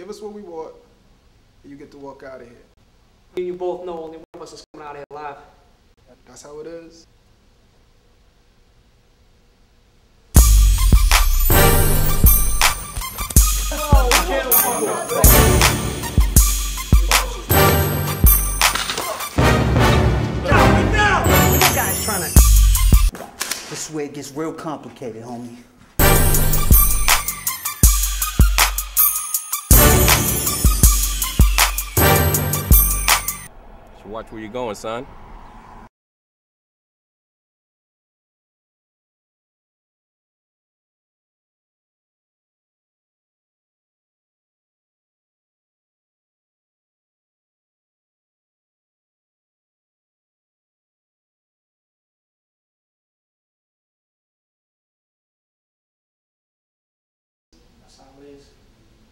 Give us what we want, and you get to walk out of here. You both know only one of us is coming out of here alive. That's how it is. This guy's trying to... This is where it gets real complicated, homie. So watch where you're going, son. That's how it is.